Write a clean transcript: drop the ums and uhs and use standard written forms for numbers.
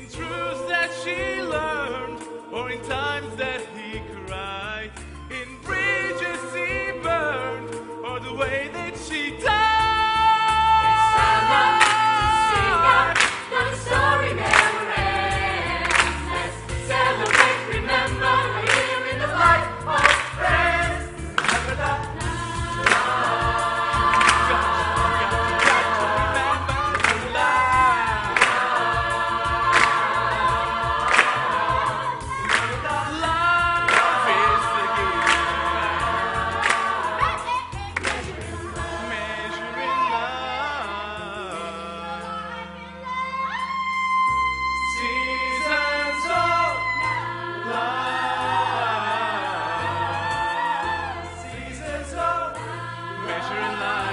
in truths that she learned, or in times that he cried, in bridges he burned, or the way that she died. It's time now to sing out, now the story never ends. Let's celebrate, remember, here in the light of friends. Remember that? Measuring life.